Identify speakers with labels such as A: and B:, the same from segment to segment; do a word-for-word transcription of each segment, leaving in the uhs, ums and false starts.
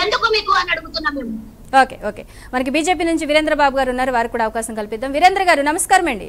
A: ఎందుకు మీకు అని అడుగుతున్నాం మేము.
B: ఓకే ఓకే మనకి బీజేపీ నుంచి వీరేంద్ర బాబు గారు ఉన్నారు, వారికి కూడా అవకాశం కల్పిద్దాం. వీరేంద్ర గారు నమస్కారం అండి.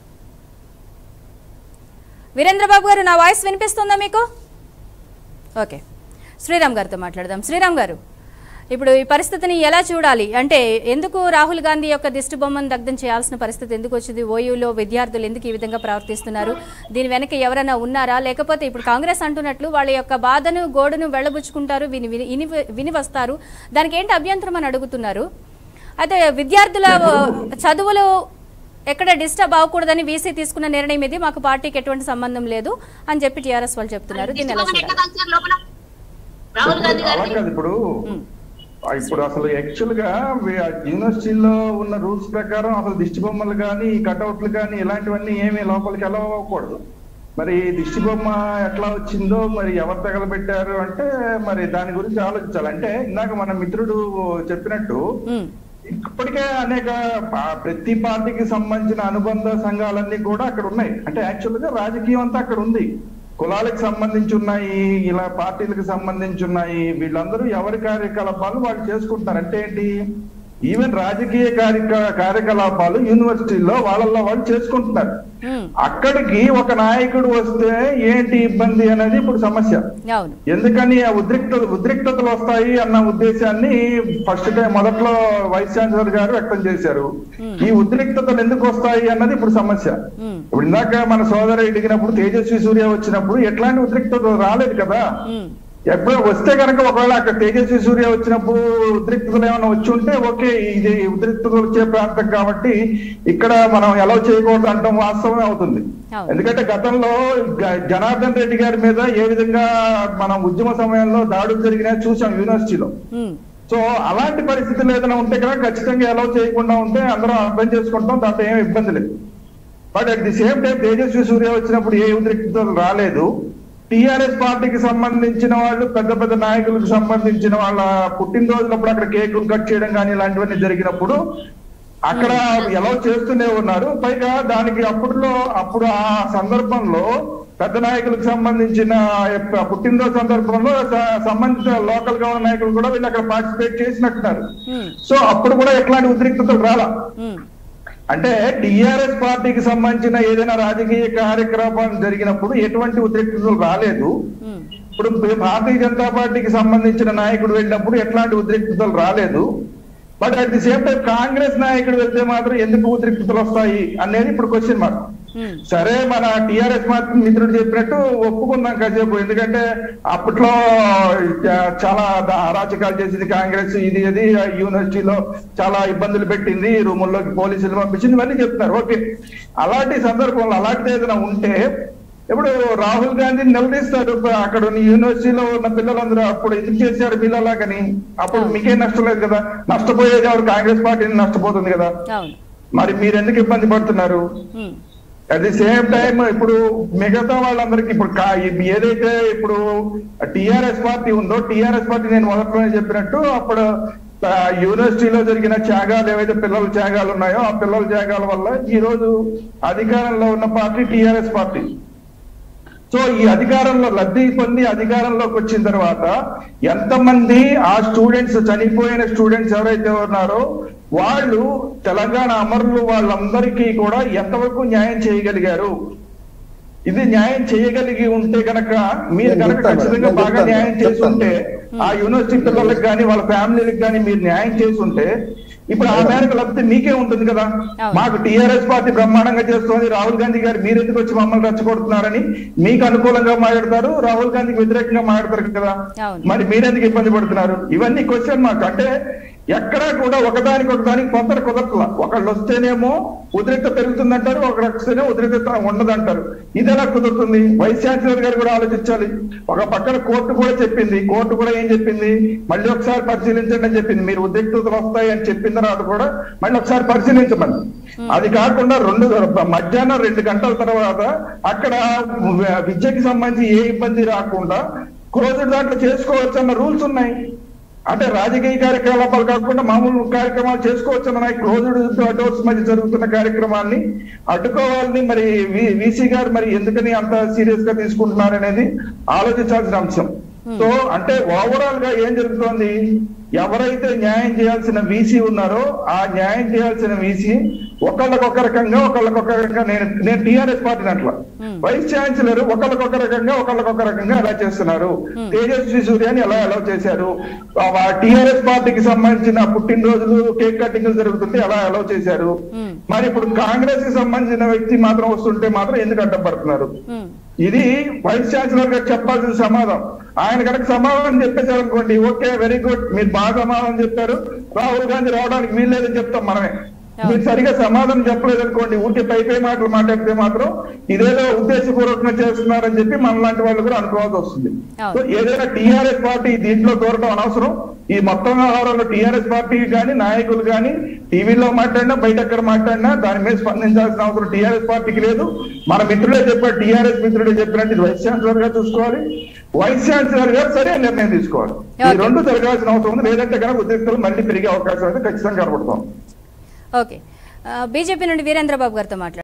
B: వీరేంద్ర బాబు గారు నా వాయిస్ వినిపిస్తుందా మీకు? ఓకే, శ్రీరామ్ గారితో మాట్లాడదాం. శ్రీరామ్ గారు, ఇప్పుడు ఈ పరిస్థితిని ఎలా చూడాలి? అంటే ఎందుకు రాహుల్ గాంధీ యొక్క దిష్టి బొమ్మను దగ్ధం చేయాల్సిన పరిస్థితి ఎందుకు వచ్చింది? ఓయూలో విద్యార్థులు ఎందుకు ఈ విధంగా ప్రవర్తిస్తున్నారు? దీని వెనక ఎవరైనా ఉన్నారా? లేకపోతే ఇప్పుడు కాంగ్రెస్ అంటున్నట్లు వాళ్ళ యొక్క బాధను గోడును వెళ్ళబుచ్చుకుంటారు, విని విని విని వస్తారు, దానికి ఏంటి అభ్యంతరం అని అడుగుతున్నారు. అయితే విద్యార్థుల చదువులు ఎక్కడ డిస్టర్బ్ అవ్వకూడదని వీసీ తీసుకున్న నిర్ణయం ఇది, మాకు పార్టీకి ఎటువంటి సంబంధం లేదు అని చెప్పి టీఆర్ఎస్ వాళ్ళు చెప్తున్నారు. దీన్ని ఎలా చూడాలి?
C: ఇప్పుడు ఇప్పుడు అసలు యాక్చువల్ గా యూనివర్సిటీలో ఉన్న రూల్స్ ప్రకారం అసలు దిష్టి బొమ్మలు కానీ కటౌట్లు కానీ ఇలాంటివన్నీ ఏమీ లోపలికి ఎలా అవ్వకూడదు. మరి దిష్టి బొమ్మ ఎట్లా వచ్చిందో, మరి ఎవరు తగలబెట్టారు అంటే మరి దాని గురించి ఆలోచించాలి. అంటే ఇందాక మన మిత్రుడు చెప్పినట్టు ఇప్పటికే అనేక ప్రతి పార్టీకి సంబంధించిన అనుబంధ సంఘాలన్నీ కూడా అక్కడ ఉన్నాయి. అంటే యాక్చువల్ గా రాజకీయం అంతా అక్కడ ఉంది. కులాలకు సంబంధించి ఉన్నాయి, ఇలా పార్టీలకు సంబంధించి ఉన్నాయి. వీళ్ళందరూ ఎవరి కార్యకలాపాలు వాళ్ళు చేసుకుంటున్నారు. అంటే ఏంటి, ఈవెన్ రాజకీయ కార్య కార్యకలాపాలు యూనివర్సిటీల్లో వాళ్ళల్లో వాళ్ళు చేసుకుంటున్నారు. అక్కడికి ఒక నాయకుడు వస్తే ఏంటి ఇబ్బంది అనేది ఇప్పుడు సమస్య. ఎందుకని ఆ ఉద్రిక్త ఉద్రిక్తతలు వస్తాయి అన్న ఉద్దేశాన్ని ఫస్ట్ టైం మొదట్లో వైస్ ఛాన్సలర్ గారు వ్యక్తం చేశారు. ఈ ఉద్రిక్తతలు ఎందుకు వస్తాయి అన్నది ఇప్పుడు సమస్య. ఇప్పుడు ఇందాక మన సోదరు ఎదిగినప్పుడు తేజస్వి సూర్య వచ్చినప్పుడు ఎట్లాంటి ఉద్రిక్తతలు రాలేదు కదా. ఎప్పుడు వస్తే కనుక ఒకవేళ అక్కడ తేజస్వి సూర్య వచ్చినప్పుడు ఉద్రిక్తతలు ఏమైనా వచ్చి ఉంటే ఓకే, ఇది ఉద్రిక్తతలు వచ్చే ప్రాంతం కాబట్టి ఇక్కడ మనం ఎలా చేయకూడదు అంటాం వాస్తవమే అవుతుంది. ఎందుకంటే గతంలో జనార్దన్ రెడ్డి గారి మీద ఏ విధంగా మనం ఉద్యమ సమయంలో దాడులు జరిగినా చూసాం యూనివర్సిటీలో. సో అలాంటి పరిస్థితులు ఏదైనా ఉంటే కనుక ఖచ్చితంగా ఎలా చేయకుండా ఉంటే అందరం అర్థం చేసుకుంటాం, దాంట్లో ఏమి ఇబ్బంది లేదు. But at the same time Tejasvi Surya వచ్చినప్పుడు ఏ ఉద్రిక్తతలు రాలేదు. టిఆర్ఎస్ పార్టీకి సంబంధించిన వాళ్ళు పెద్ద పెద్ద నాయకులకు సంబంధించిన వాళ్ళ పుట్టినరోజులప్పుడు అక్కడ కేకులు కట్ చేయడం కానీ ఇలాంటివన్నీ జరిగినప్పుడు అక్కడ ఎలా చేస్తూనే ఉన్నారు. పైగా దానికి అప్పట్లో అప్పుడు ఆ సందర్భంలో పెద్ద నాయకులకు సంబంధించిన పుట్టినరోజు సందర్భంలో సంబంధించిన లోకల్ గా ఉన్న నాయకులు కూడా వీళ్ళు అక్కడ పార్టిసిపేట్ చేసినట్టున్నారు. సో అప్పుడు కూడా ఎట్లాంటి ఉద్రిక్తతలు రాలా. అంటే టిఆర్ఎస్ పార్టీకి సంబంధించిన ఏదైనా రాజకీయ కార్యక్రమం జరిగినప్పుడు ఎటువంటి ఉద్రిక్తతలు రాలేదు. ఇప్పుడు భారతీయ జనతా పార్టీకి సంబంధించిన నాయకుడు వెళ్ళినప్పుడు ఎట్లాంటి ఉద్రిక్తతలు రాలేదు. But at the same time Congress నాయకుడు వెళ్తే మాత్రం ఎందుకు ఉద్రిక్తతలు వస్తాయి అనేది ఇప్పుడు క్వశ్చన్ మార్క్. సరే, మన టిఆర్ఎస్ మిత్రుడు చెప్పినట్టు ఒప్పుకుందాం కాసేపు. ఎందుకంటే అప్పట్లో చాలా అరాచకాలు చేసింది కాంగ్రెస్, ఇది అది యూనివర్సిటీలో చాలా ఇబ్బందులు పెట్టింది, రూముల్లోకి పోలీసులు పంపించింది, ఇవన్నీ చెప్తున్నారు. ఓకే, అలాంటి సందర్భంలో అలాంటిది ఏదైనా ఉంటే ఇప్పుడు రాహుల్ గాంధీని నిలదీస్తారు. అక్కడ ఉన్న యూనివర్సిటీలో ఉన్న పిల్లలందరూ అప్పుడు ఎందుకు చేశారు పిల్లలాగని, అప్పుడు మీకే నష్టం లేదు కదా. నష్టపోయేది ఎవరు? కాంగ్రెస్ పార్టీని నష్టపోతుంది కదా. మరి మీరు ఎందుకు ఇబ్బంది పడుతున్నారు? అట్ ది సేమ్ టైం ఇప్పుడు మిగతా వాళ్ళందరికీ ఇప్పుడు ఏదైతే ఇప్పుడు టిఆర్ఎస్ పార్టీ ఉందో, టిఆర్ఎస్ పార్టీ నేను మొదట్లోనే చెప్పినట్టు అప్పుడు యూనివర్సిటీలో జరిగిన త్యాగాలు ఏవైతే పిల్లల త్యాగాలు ఉన్నాయో ఆ పిల్లల త్యాగాల వల్ల ఈ రోజు అధికారంలో ఉన్న పార్టీ టిఆర్ఎస్ పార్టీ. సో ఈ అధికారంలో లబ్ధి పొంది అధికారంలోకి వచ్చిన తర్వాత ఎంతమంది ఆ స్టూడెంట్స్, చనిపోయిన స్టూడెంట్స్ ఎవరైతే ఉన్నారో వాళ్ళు తెలంగాణ అమరులు వాళ్ళందరికీ కూడా ఎంతవరకు న్యాయం చేయగలిగారు? ఇది న్యాయం చేయగలిగి ఉంటే కనుక మీరు కనుక ఖచ్చితంగా బాగా న్యాయం చేసి ఉంటే ఆ యూనివర్సిటీ పిల్లలకు కానీ వాళ్ళ ఫ్యామిలీలకు కానీ మీరు న్యాయం చేసి ఉంటే ఇప్పుడు ఆ మేరకు లబ్ధి మీకే ఉంటుంది కదా. మాకు టిఆర్ఎస్ పార్టీ బ్రహ్మాండంగా చేస్తుంది, రాహుల్ గాంధీ గారు మీరు ఎందుకు వచ్చి మమ్మల్ని రెచ్చగొడుతున్నారని మీకు అనుకూలంగా మాట్లాడతారు, రాహుల్ గాంధీకి వ్యతిరేకంగా మాట్లాడతారు కదా. మరి మీరెందుకు ఇబ్బంది పడుతున్నారు? ఇవన్నీ క్వశ్చన్ మాకు. అంటే ఎక్కడా కూడా ఒకదానికి ఒకదానికి పొందర కుదరట్లా. ఒకళ్ళు వస్తేనేమో ఉద్రిక్త పెరుగుతుందంటారు, ఒకళ్ళు వస్తేనే ఉద్రిక్త ఉండదంటారు. ఇది ఎలా కుదురుతుంది? వైస్ ఛాన్సలర్ గారు కూడా ఆలోచించాలి. ఒక పక్కన కోర్టు కూడా చెప్పింది, కోర్టు కూడా ఏం చెప్పింది, మళ్ళీ ఒకసారి పరిశీలించండి అని చెప్పింది. మీరు ఉద్రిక్తతలు వస్తాయి అని చెప్పిన తర్వాత కూడా మళ్ళీ ఒకసారి పరిశీలించమని. అది కాకుండా రెండు మధ్యాహ్నం రెండు గంటల తర్వాత అక్కడ విద్యకి సంబంధించి ఏ ఇబ్బంది రాకుండా క్లోజ్డ్ దాంట్లో చేసుకోవచ్చు అన్న రూల్స్ ఉన్నాయి. అంటే రాజకీయ కార్యకలాపాలు కాకుండా మామూలు కార్యక్రమాలు చేసుకోవచ్చు అన్న క్లోజ్డ్ డోర్స్ మధ్య జరుగుతున్న కార్యక్రమాన్ని అడ్డుకోవాలని మరి వీసీ గారు మరి ఎందుకని అంత సీరియస్ గా తీసుకుంటున్నారు అనేది ఆలోచించాల్సిన అంశం. సో అంటే ఓవరాల్ గా ఏం జరుగుతోంది, ఎవరైతే న్యాయం చేయాల్సిన వీసీ ఉన్నారో ఆ న్యాయం చేయాల్సిన వీసీ ఒకళ్ళకొక రకంగా ఒకళ్ళకొక రకంగా నేను నేను టీఆర్ఎస్ పార్టీని అట్లా వైస్ ఛాన్సలర్ ఒకళ్ళకొక రకంగా ఒకళ్ళకొక రకంగా ఎలా చేస్తున్నారు. తేజస్వి సూర్యాని ఎలా ఎలా చేశారు, టీఆర్ఎస్ పార్టీకి సంబంధించిన పుట్టినరోజులు కేక్ కటింగ్ జరుగుతుంటే ఎలా ఎలా చేశారు. మరి ఇప్పుడు కాంగ్రెస్ కి సంబంధించిన వ్యక్తి మాత్రం వస్తుంటే మాత్రం ఎందుకు అడ్డపడుతున్నారు. ఇది వైస్ ఛాన్సలర్ గారు చెప్పాల్సిన సమాధానం. ఆయన కనుక సమాధానం చెప్పేశారు అనుకోండి, ఓకే వెరీ గుడ్, మీరు బాగా సమాధానం చెప్పారు, రాహుల్ గాంధీ రావడానికి వీల్లేదని చెప్తాం మనమే. మీరు సరిగా సమాధానం చెప్పలేదు అనుకోండి, ఊరికే పై పై మాటలు మాట్లాడితే మాత్రం ఇదేదో ఉద్దేశపూర్వకంగా చేస్తున్నారని చెప్పి మన లాంటి వాళ్ళు కూడా అనుకోవాల్సి వస్తుంది. సో ఏదైనా టీఆర్ఎస్ పార్టీ దీంట్లో దూరడం అనవసరం. ఈ మొత్తం వ్యవహారంలో టీఆర్ఎస్ పార్టీ కానీ నాయకులు కానీ టీవీలో మాట్లాడినా బయట ఎక్కడ మాట్లాడినా దాని మీద స్పందించాల్సిన అవసరం టీఆర్ఎస్ పార్టీకి లేదు. మన మిత్రులే చెప్పారు, టీఆర్ఎస్ మిత్రుడే చెప్పినట్టు ఇది వైస్ ఛాన్సలర్ గా చూసుకోవాలి, వైస్ ఛాన్సలర్ గారు సరైన నిర్ణయం తీసుకోవాలి. ఈ రెండు జరగాల్సిన అవసరం ఉంది. లేదంటే కనుక ఉద్యోగులు మళ్ళీ పెరిగే అవకాశం అయితే ఖచ్చితంగా కనబడుతాం.
B: ఓకే, బీజేపీ నుండి వీరేంద్రబాబు గారితో మాట్లాడు.